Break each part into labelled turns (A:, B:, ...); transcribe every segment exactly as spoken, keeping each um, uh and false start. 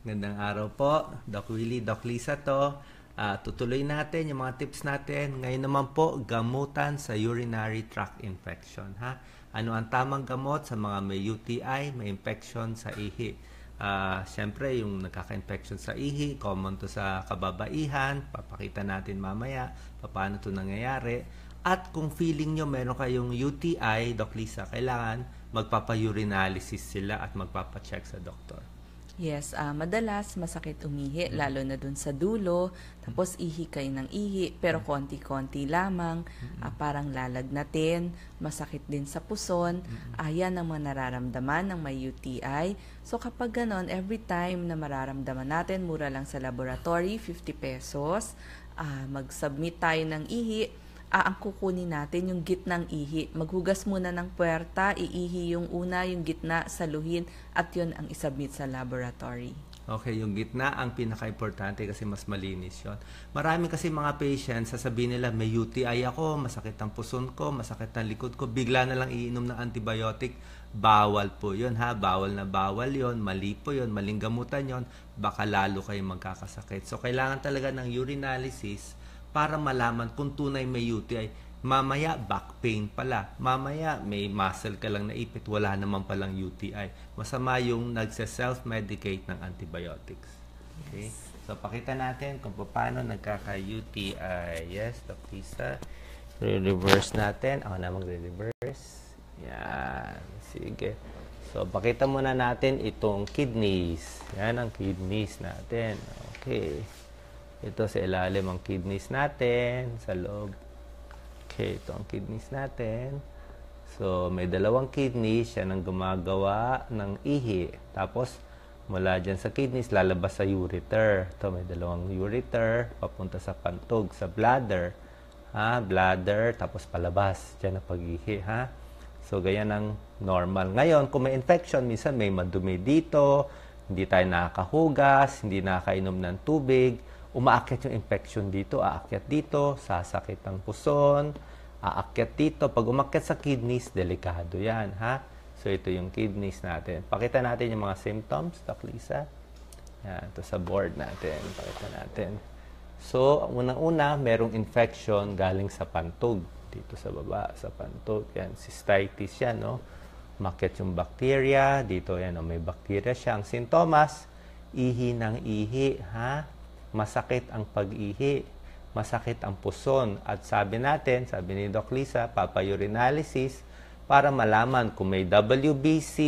A: Gandang araw po, Doc Willie, Doc Lisa to. Ah, tutuloy natin yung mga tips natin. Ngayon naman po, gamutan sa urinary tract infection. Ha? Ano ang tamang gamot sa mga may U T I, may infection sa ihi? Ah, Siyempre, yung nagkaka-infection sa ihi, common to sa kababaihan. Papakita natin mamaya paano to nangyayari. At kung feeling nyo meron kayong U T I, Doc Lisa, kailangan magpapa-urinalysis sila at magpapa-check sa doktor.
B: Yes, uh, madalas masakit umihi, lalo na dun sa dulo, tapos ihi kayo ng ihi, pero konti-konti lamang, uh, parang lalagnatin, masakit din sa puson, ayan ang mga nararamdaman ng may U T I. So kapag ganon, every time na mararamdaman natin, mura lang sa laboratory, fifty pesos, uh, mag-submit tayo ng ihi, Uh, ang kukunin natin yung gitnang ihi. Maghugas muna ng puwerta, iihi yung una, yung gitna, saluhin, at yun ang isubmit sa laboratory.
A: Okay, yung gitna ang pinaka-importante kasi mas malinis yon. Maraming kasi mga patients, sasabihin nila, may U T I ako, masakit ang puson ko, masakit ang likod ko, bigla na lang iinom ng antibiotic. Bawal po yun, ha? Bawal na bawal yon, mali po yun, maling gamutan yon, baka lalo kayo magkakasakit. So, kailangan talaga ng urinalysis para malaman kung tunay may U T I. Mamaya, back pain pala. Mamaya, may muscle ka lang naipit. Wala naman palang U T I. Masama yung nagse-self-medicate ng antibiotics. Okay? Yes. So, pakita natin kung paano nagkaka-U T I. Yes, Doc Lisa. Re-reverse natin. Ako na magre-reverse. Yan. Sige. So, pakita muna natin itong kidneys. Yan ang kidneys natin. Okay. Ito sa ilalim ang kidneys natin, sa loob. Okay, ito ang kidneys natin. So, may dalawang kidneys, yan ang gumagawa ng ihi. Tapos, mula dyan sa kidneys, lalabas sa ureter. Ito, may dalawang ureter, papunta sa pantog, sa bladder. Ha? Bladder, tapos palabas. Dyan ang pag-ihi, ha? So, ganyan ang normal. Ngayon, kung may infection, minsan may madumi dito, hindi tayo nakakahugas, hindi nakakainom ng tubig, umaakyat yung infection dito, aakyat dito, sasakit ang puson, aakyat dito. Pag umakyat sa kidneys, delikado yan, ha? So, ito yung kidneys natin. Pakita natin yung mga symptoms, Doc Lisa. Yan, ito sa board natin. Pakita natin. So, unang-una, merong infection galing sa pantog. Dito sa baba, sa pantog. Yan, cystitis yan, no? Umakyat yung bacteria. Dito, yan, no? May bacteria siya. Ang sintomas, ihi ng ihi, ha? Masakit ang pag-ihi, masakit ang puson. At sabi natin, sabi ni Doc Lisa, papa-urinalysis para malaman kung may W B C,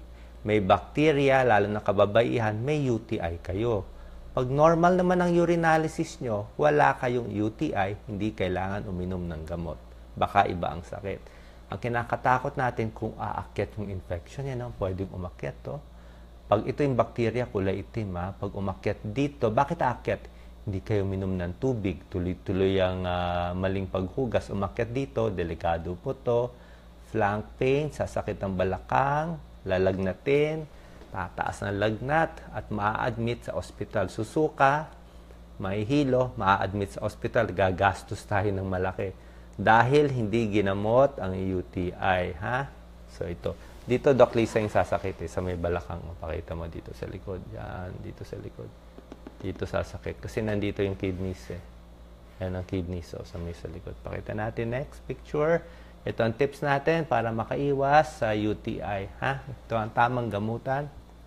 A: may bacteria, lalo na kababaihan, may U T I kayo. Pag normal naman ang urinalysis nyo, wala kayong U T I, hindi kailangan uminom ng gamot. Baka iba ang sakit. Ang kinakatakot natin kung aakyat yung infection, yan ang pwedeng umakyat to. Pag ito yung bacteria, kulay itim, ha? Pag umakyat dito, bakit aakyat? Hindi kayo minom ng tubig. Tuloy-tuloy ang uh, maling paghugas. Umakyat dito, delikado po to. Flank pain, sasakit ang balakang, lalagnatin, tataas ng lagnat, at maa-admit sa ospital. Susuka, may hilo, maa-admit sa ospital, gagastos tayo ng malaki. Dahil hindi ginamot ang U T I, ha? So ito. Dito, Doc Lisa, yung sasakit eh, sa may balakang. Pakita mo dito sa likod. Yan, dito sa likod. Dito sasakit. Kasi nandito yung kidneys eh. Yan ang kidneys, so, sa may sa likod. Pakita natin next picture. Ito ang tips natin para makaiwas sa U T I. Ha? Ito ang tamang gamutan.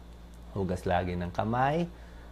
A: Hugas lagi ng kamay.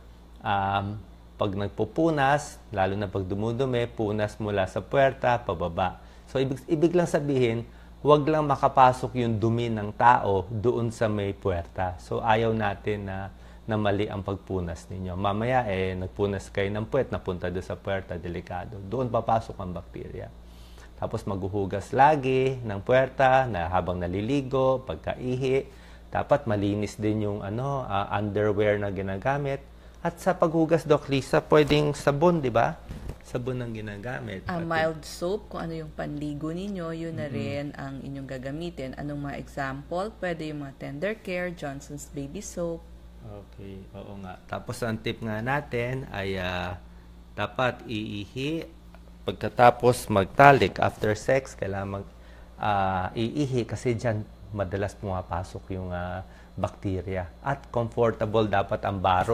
A: Um, pag nagpupunas, lalo na pag dumudumi, punas mula sa puwerta, pababa. So, ibig, ibig lang sabihin, huwag lang makapasok yung dumi ng tao doon sa may puwerta. So, ayaw natin na, na mali ang pagpunas ninyo. Mamaya, eh, nagpunas kayo ng puwet, napunta doon sa puwerta, delikado. Doon papasok ang bakterya. Tapos, maghuhugas lagi ng puwerta na habang naliligo, pagkaihi. Dapat malinis din yung ano, uh, underwear na ginagamit. At sa paghugas, Doc Lisa, pwedeng sabon, di ba? Sabon ang ginagamit.
B: Uh, mild soap, kung ano yung panligo ninyo, yun na
A: Mm-hmm.
B: rin ang inyong gagamitin. Anong mga example? Pwede yung mga Tender Care, Johnson's Baby Soap.
A: Okay, oo nga. Tapos ang tip nga natin ay uh, dapat iihi. Pagkatapos magtalik, after sex, kailangan mag, uh, iihi kasi dyan madalas pumapasok yung uh, bacteria. At comfortable dapat ang baro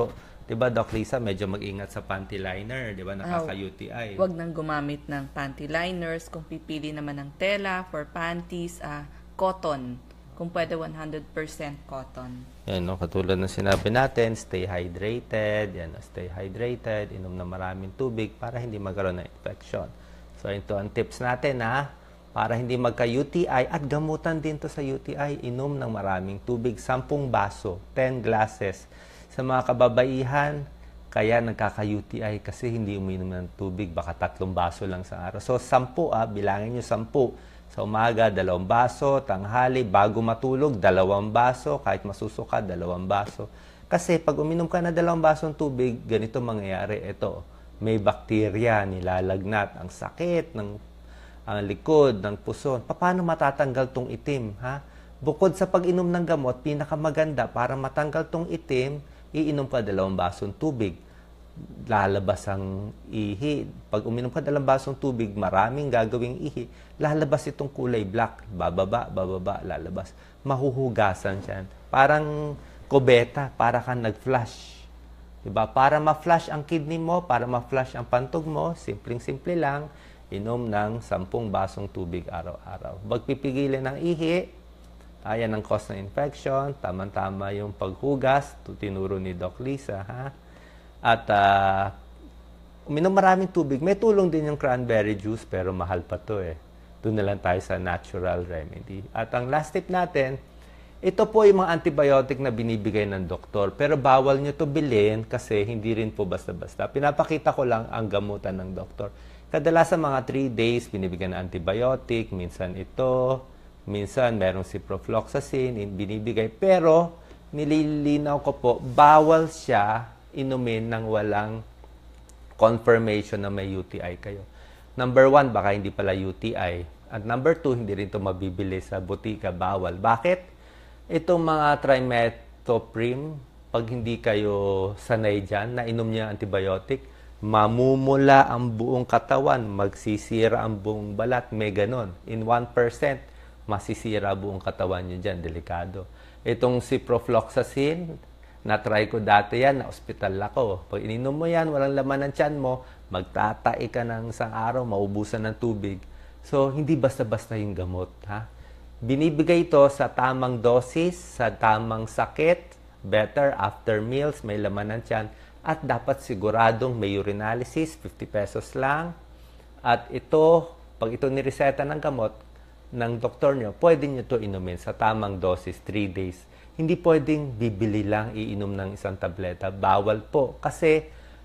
A: 'Di ba, Doc Lisa, medyo mag-ingat sa panty liner, 'di ba? Nakaka-U T I.
B: Huwag nang gumamit ng panty liners. Kung pipili naman ng tela for panties, ah, cotton. Kung pwede, one hundred percent cotton.
A: Yan, no? Katulad ng sinabi natin, stay hydrated. Yan, no? Stay hydrated. Inom na maraming tubig para hindi magkaroon ng infection. So, ito ang tips natin, ha? Para hindi magka-U T I at gamutan din to sa U T I, inom ng maraming tubig. Sampung baso, ten glasses. Sa mga kababaihan, kaya nagkaka-U T I kasi hindi uminom ng tubig, baka tatlong baso lang sa araw. So, sampu, ah, bilangin nyo sampu. Sa umaga, dalawang baso, tanghali, bago matulog, dalawang baso, kahit masusuka, dalawang baso. Kasi pag uminom ka na dalawang basong tubig, ganito mangyayari. Ito, may bakterya, nilalagnat, ang sakit ng ang likod, ng puso. Paano matatanggal tong itim? Ha? Bukod sa pag-inom ng gamot, pinakamaganda para matanggal tong itim, iinom ka dalawang basong tubig. Lalabas ang ihi. Pag uminom ka dalawang basong tubig, maraming gagawing ihi. Lalabas itong kulay black. Bababa, bababa, lalabas. Mahuhugasan siyan. Parang kubeta, para kang nag-flush. Diba? Para ma-flush ang kidney mo, para ma-flush ang pantog mo, simpleng-simple lang, inom ng sampung basong tubig araw-araw. Huwag pipigilin ng ihi. Ayan ang cause ng infection. Tama-tama yung paghugas. Tinuro ni Doc Lisa, ha? At uh, uminom maraming tubig. May tulong din yung cranberry juice, pero mahal pa to eh. Doon na lang tayo sa natural remedy. At ang last tip natin, ito po yung mga antibiotic na binibigay ng doktor. Pero bawal nyo to bilhin kasi hindi rin po basta-basta. Pinapakita ko lang ang gamutan ng doktor. Kadalasan mga three days, binibigyan ng antibiotic. Minsan ito, minsan merong ciprofloxacin, binibigay. Pero, nililinaw ko po, bawal siya inumin ng walang confirmation na may U T I kayo. Number one, baka hindi pala U T I. At number two, hindi rin ito mabibili sa butika. Bawal. Bakit? Itong mga trimethoprim, pag hindi kayo sanay dyan, na inom niya antibiotic, mamumula ang buong katawan, magsisira ang buong balat, may ganon. In one percent, masisira buong katawan nyo dyan, delikado. Itong ciprofloxacin, na-try ko dati yan, na-hospital ako. Pag ininom mo yan, walang laman ng tiyan mo, magtatai ka ng isang araw, maubusan ng tubig. So, hindi basta-basta yung gamot, ha? Binibigay ito sa tamang dosis, sa tamang sakit, better after meals, may laman ng tiyan, at dapat siguradong may urinalysis, fifty pesos lang. At ito, pag ito nireseta ng gamot ng doktor nyo, pwede nyo ito inumin sa tamang dosis, three days. Hindi pwedeng bibili lang, iinom ng isang tableta. Bawal po. Kasi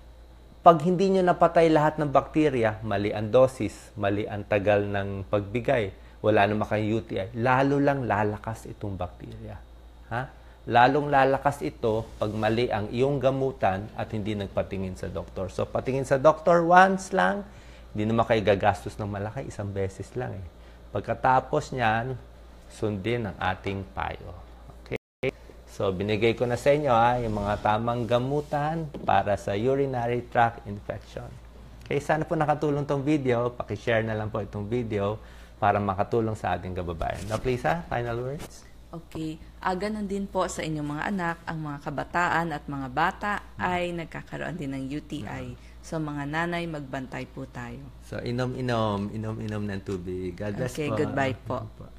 A: pag hindi nyo napatay lahat ng bakterya, mali ang dosis, mali ang tagal ng pagbigay, wala naman kayong U T I, lalo lang lalakas itong bakterya. Ha? Lalong lalakas ito pag mali ang iyong gamutan at hindi nagpatingin sa doktor. So, patingin sa doktor once lang, hindi naman kayo gagastos ng malaki, isang beses lang eh. Pagkatapos niyan, sundin ang ating payo. Okay? So, binigay ko na sa inyo ha, yung mga tamang gamutan para sa urinary tract infection. Okay, sana po nakatulong tong video. Paki-share na lang po itong video para makatulong sa ating kababayan. Doc Lisa, final words?
B: Okay. Ah, ganun din po sa inyong mga anak, ang mga kabataan at mga bata ay nagkakaroon din ng U T I. So, mga nanay, magbantay po tayo.
A: So, inom-inom, inom-inom ng tubig. God bless
B: Okay,
A: po.
B: goodbye po.